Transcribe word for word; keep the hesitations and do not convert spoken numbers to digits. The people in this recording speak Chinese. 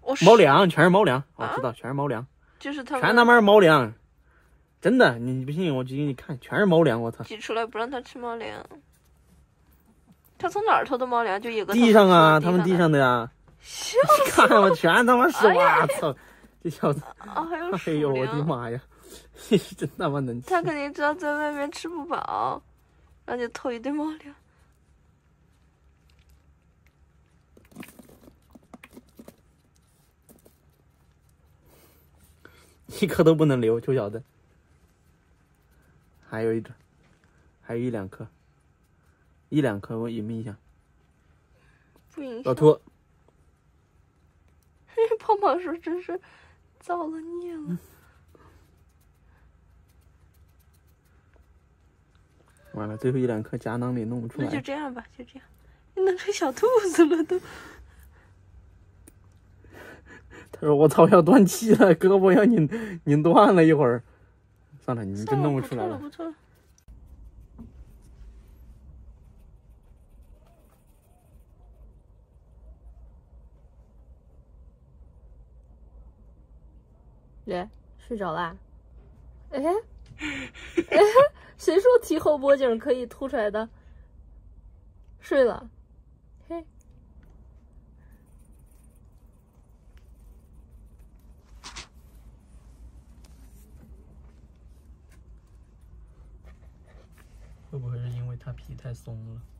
猫粮，全是猫粮，我知道，全是猫粮， 就是他们全他妈是猫粮，真的，你不信我就给你看，全是猫粮，我操！ 挤出来不让他吃猫粮，他从哪儿偷的猫粮？就一个地上啊，他他们地上的呀， 笑你看我全他妈是，我操！这小子， 啊，还有哎呦我的妈呀，真他妈能吃！ 他肯定知道在外面吃不饱，然后就偷一堆猫粮。 一颗都不能留，就晓得。还有一种，还有一两颗，一两颗我影不影响？ 不影响。 老秃， 胖胖说真是造了孽了。嗯、 完了，最后一两颗夹囊里弄不出来。 那就这样吧，就这样。你弄成小兔子了都。 他说：“我操，要断气了，胳膊要拧拧断了一会儿。”算了，你真弄不出来了。 不错了，不错了。 耶，睡着啦？哎，哎，谁说提后脖颈可以凸出来的？睡了。嘿。 会不会是因为它皮太松了？